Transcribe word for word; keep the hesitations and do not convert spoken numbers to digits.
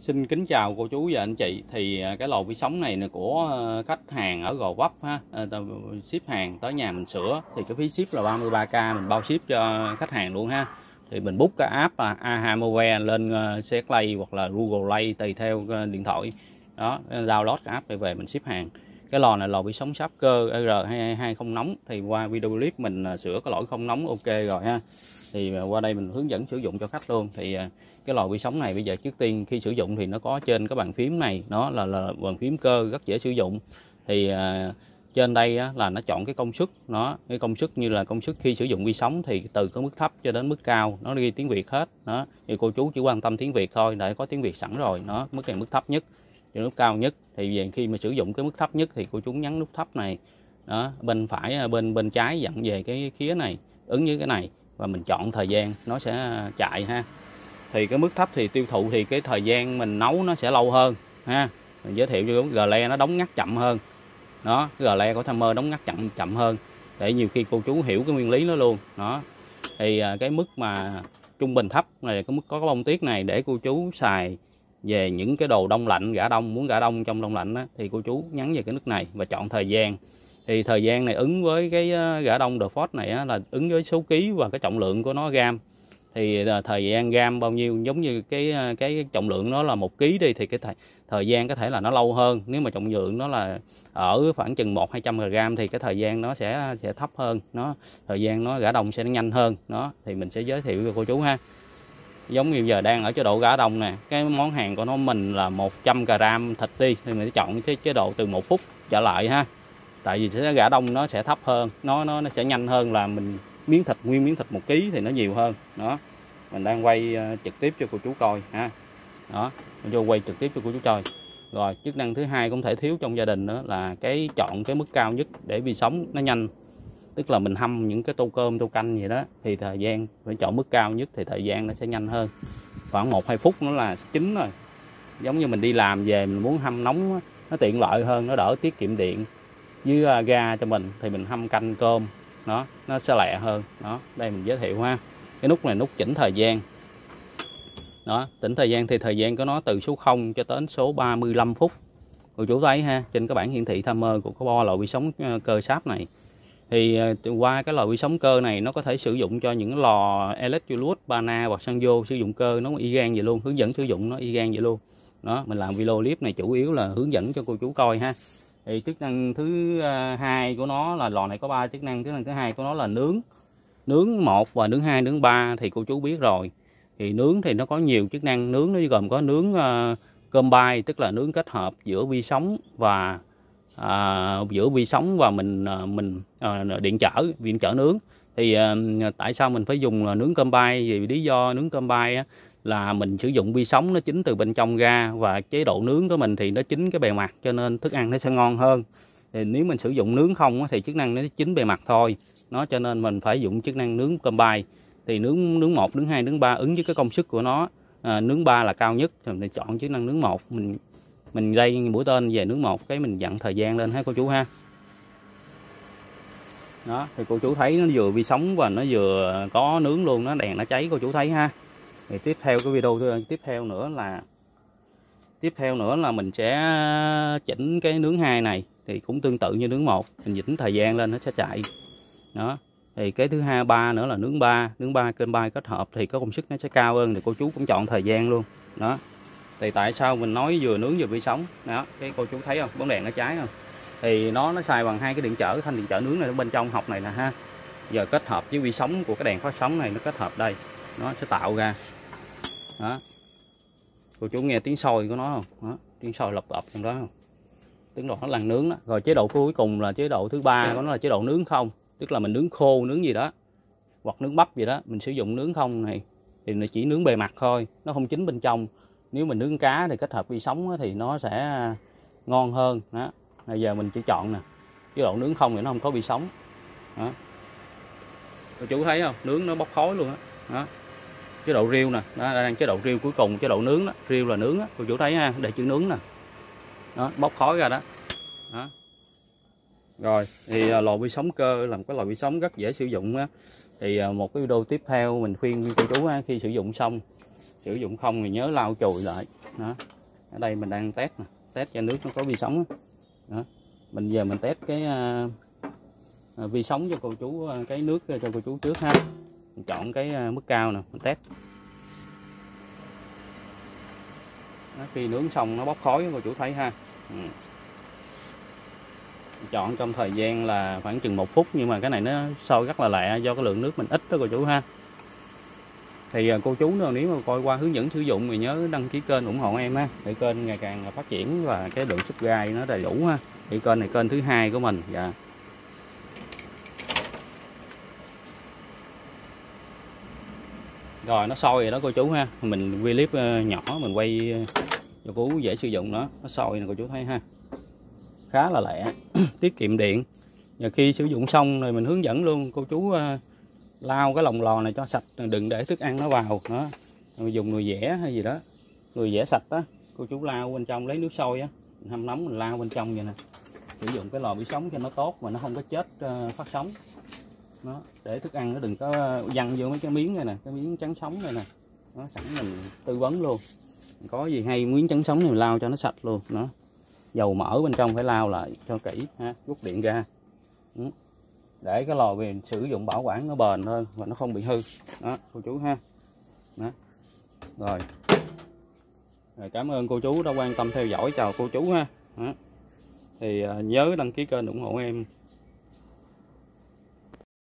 Xin kính chào cô chú và anh chị. Thì cái lò vi sóng này là của khách hàng ở Gò Vấp ha, ship hàng tới nhà mình sửa thì cái phí ship là ba mươi ba k, mình bao ship cho khách hàng luôn ha. Thì mình book cái app là a hai Mobile lên xê ét Play hoặc là Google Play tùy theo điện thoại đó, download cái app để về mình ship hàng. Cái lò này lò vi sóng Sharker R hai hai không nóng. Thì qua video clip mình sửa cái lỗi không nóng ok rồi ha. Thì qua đây mình hướng dẫn sử dụng cho khách luôn. Thì cái lò vi sóng này bây giờ trước tiên khi sử dụng thì nó có trên cái bàn phím này, nó là, là bàn phím cơ rất dễ sử dụng. Thì uh, trên đây á, là nó chọn cái công suất, nó cái công suất như là công suất khi sử dụng vi sóng thì từ cái mức thấp cho đến mức cao nó ghi tiếng Việt hết đó. Thì cô chú chỉ quan tâm tiếng Việt thôi, để có tiếng Việt sẵn rồi. Nó mức này mức thấp nhất, cho mức cao nhất. Thì về khi mà sử dụng cái mức thấp nhất thì cô chú nhấn nút thấp này đó, bên phải bên bên trái dặn về cái khía này ứng với cái này và mình chọn thời gian nó sẽ chạy ha. Thì cái mức thấp thì tiêu thụ thì cái thời gian mình nấu nó sẽ lâu hơn ha. Mình giới thiệu cho gờ le nó đóng ngắt chậm hơn đó, cái gờ le của Timer đóng ngắt chậm chậm hơn để nhiều khi cô chú hiểu cái nguyên lý nó luôn đó. Thì cái mức mà trung bình thấp này, cái mức có cái bông tuyết này để cô chú xài về những cái đồ đông lạnh, gã đông, muốn gã đông trong đông lạnh đó, thì cô chú nhấn về cái nút này và chọn thời gian. Thì thời gian này ứng với cái gã đông DeForce này á, là ứng với số ký và cái trọng lượng của nó gam. Thì thời gian gam bao nhiêu, giống như cái cái trọng lượng nó là một ký đi thì cái thời, thời gian có thể là nó lâu hơn. Nếu mà trọng lượng nó là ở khoảng chừng một hai trăm gram thì cái thời gian nó sẽ sẽ thấp hơn, nó thời gian nó gã đông sẽ nhanh hơn đó. Thì mình sẽ giới thiệu cho cô chú ha. Giống như giờ đang ở chế độ gã đông nè, cái món hàng của nó mình là một trăm gram thịt đi thì mình sẽ chọn cái chế độ từ một phút trở lại ha. Tại vì sẽ gã đông nó sẽ thấp hơn, nó nó nó sẽ nhanh hơn là mình miếng thịt, nguyên miếng thịt một ký thì nó nhiều hơn đó. Mình đang quay trực tiếp cho cô chú coi ha. Đó, mình vô quay trực tiếp cho cô chú coi. Rồi, chức năng thứ hai cũng thể thiếu trong gia đình nữa là cái chọn cái mức cao nhất để vi sóng nó nhanh. Tức là mình hâm những cái tô cơm, tô canh gì đó thì thời gian phải chọn mức cao nhất thì thời gian nó sẽ nhanh hơn. Khoảng một hai phút nó là chín rồi. Giống như mình đi làm về mình muốn hâm nóng nó tiện lợi hơn, nó đỡ tiết kiệm điện với ga cho mình thì mình hâm canh cơm đó, nó sẽ lẹ hơn đó. Đây mình giới thiệu ha. Cái nút này nút chỉnh thời gian đó, chỉnh thời gian thì thời gian của nó từ số không cho đến số ba mươi lăm phút. Cô chú thấy ha, trên cái bảng hiển thị Timer của cái bo lò vi sóng cơ sáp này. Thì qua cái lò vi sóng cơ này nó có thể sử dụng cho những lò Electrolux, Bana hoặc Sanyo sử dụng cơ, nó y gan vậy luôn, hướng dẫn sử dụng nó y gan vậy luôn đó. Mình làm video clip này chủ yếu là hướng dẫn cho cô chú coi ha. Thì chức năng thứ hai của nó là lò này có ba chức năng. Chức năng thứ hai của nó là nướng, nướng một và nướng hai, nướng ba thì cô chú biết rồi. Thì nướng thì nó có nhiều chức năng. Nướng nó gồm có nướng uh, combine, tức là nướng kết hợp giữa vi sóng và uh, giữa vi sóng và mình uh, mình uh, điện trở điện trở nướng. Thì uh, tại sao mình phải dùng là nướng combine? Vì lý do nướng combine á, là mình sử dụng vi sóng nó chín từ bên trong ra và chế độ nướng của mình thì nó chín cái bề mặt, cho nên thức ăn nó sẽ ngon hơn. Thì nếu mình sử dụng nướng không á, thì chức năng nó chín bề mặt thôi nó, cho nên mình phải dùng chức năng nướng combine. Thì nướng nướng một, nướng hai, nướng ba ứng với cái công suất của nó. À, nướng ba là cao nhất thì mình chọn chức năng nướng một. Mình mình đây mũi tên về nướng một cái mình dặn thời gian lên ha cô chú ha. Đó, thì cô chú thấy nó vừa vi sóng và nó vừa có nướng luôn, nó đèn nó cháy cô chú thấy ha. Thì tiếp theo cái video tiếp theo nữa là tiếp theo nữa là mình sẽ chỉnh cái nướng hai này thì cũng tương tự như nướng một, mình chỉnh thời gian lên nó sẽ chạy. Đó. Thì cái thứ hai ba nữa là nướng ba, nướng ba kênh ba kết hợp thì có công suất nó sẽ cao hơn, thì cô chú cũng chọn thời gian luôn. Đó. Thì tại sao mình nói vừa nướng vừa vi sóng? Đó, cái cô chú thấy không? Bóng đèn nó cháy không? Thì nó nó xài bằng hai cái điện trở, thanh điện trở nướng này ở bên trong học này nè ha. Giờ kết hợp với vi sóng của cái đèn phát sóng này, nó kết hợp đây. Nó sẽ tạo ra. Đó. Cô chú nghe tiếng sôi của nó không? Đó, tiếng sôi lọc ập trong đó không? Tiếng độ nó là nướng đó. Rồi chế độ cuối cùng là chế độ thứ ba của nó là chế độ nướng không. Tức là mình nướng khô, nướng gì đó hoặc nướng bắp gì đó, mình sử dụng nướng không này thì nó chỉ nướng bề mặt thôi, nó không chín bên trong. Nếu mình nướng cá thì kết hợp vi sóng thì nó sẽ ngon hơn đó. Bây giờ mình chỉ chọn nè chế độ nướng không thì nó không có vi sóng đó. Cô chú thấy không, nướng nó bốc khói luôn đó. Đó, chế độ riêu nè, đó đang chế độ riêu cuối cùng, chế độ nướng đó, riêu là nướng đó. Cô chú thấy ha, để chữ nướng nè, đó bốc khói ra đó. Đó. Rồi thì lò vi sóng cơ làm cái lò vi sóng rất dễ sử dụng á. Thì một cái video tiếp theo mình khuyên cô chú á, khi sử dụng xong sử dụng không thì nhớ lau chùi lại Đó. Ở đây mình đang test nè, test cho nước nó có vi sóng đó. Đó. Mình giờ mình test cái uh, vi sóng cho cô chú, uh, cái nước cho cô chú trước ha. Mình chọn cái uh, mức cao nè, mình test. Đó, khi nướng xong nó bốc khói cô chú thấy ha. Ừ. Chọn trong thời gian là khoảng chừng một phút, nhưng mà cái này nó sôi rất là lẹ do cái lượng nước mình ít đó cô chú ha. Thì cô chú nào nếu mà coi qua hướng dẫn sử dụng thì nhớ đăng ký kênh ủng hộ em ha, để kênh ngày càng phát triển và cái lượng subscribe nó đầy đủ ha. Thì kênh này kênh thứ hai của mình. Dạ. Rồi nó sôi rồi đó cô chú ha. Mình quay clip nhỏ mình quay cho cô chú dễ sử dụng đó. Nó sôi nè cô chú thấy ha. Khá là lẹ, tiết kiệm điện. Và khi sử dụng xong rồi mình hướng dẫn luôn cô chú lau cái lồng lò này cho sạch, đừng để thức ăn nó vào đó. Mình dùng nồi dẻ hay gì đó, nồi dẻ sạch đó, cô chú lau bên trong lấy nước sôi á, hâm nóng mình lau bên trong vậy nè. Sử dụng cái lò vi sóng cho nó tốt mà nó không có chết uh, phát sóng. Nó để thức ăn nó đừng có văng vô mấy cái miếng này nè, cái miếng trắng sống này nè. Nó sẵn mình tư vấn luôn. Có gì hay miếng trắng sống này mình lau cho nó sạch luôn. Nó dầu mỡ bên trong phải lau lại cho kỹ ha, rút điện ra. Ừ. Để cái lò về sử dụng bảo quản nó bền hơn và nó không bị hư đó cô chú ha. Đó. Rồi. Rồi cảm ơn cô chú đã quan tâm theo dõi, chào cô chú ha. Đó. Thì uh, nhớ đăng ký kênh ủng hộ em.